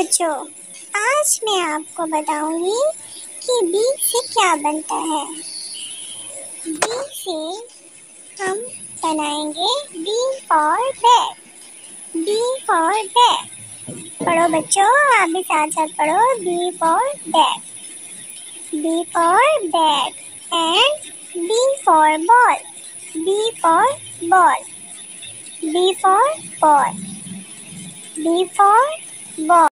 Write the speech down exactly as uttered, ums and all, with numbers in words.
बच्चों, आज मैं आपको बताऊंगी कि बी से क्या बनता है। बी से हम बनाएंगे B for bat. B for bat पढ़ो बच्चों, आप भी साथ साथ पढ़ो। B for bat, B for bat and B for ball. B for ball, B for ball, B for ball.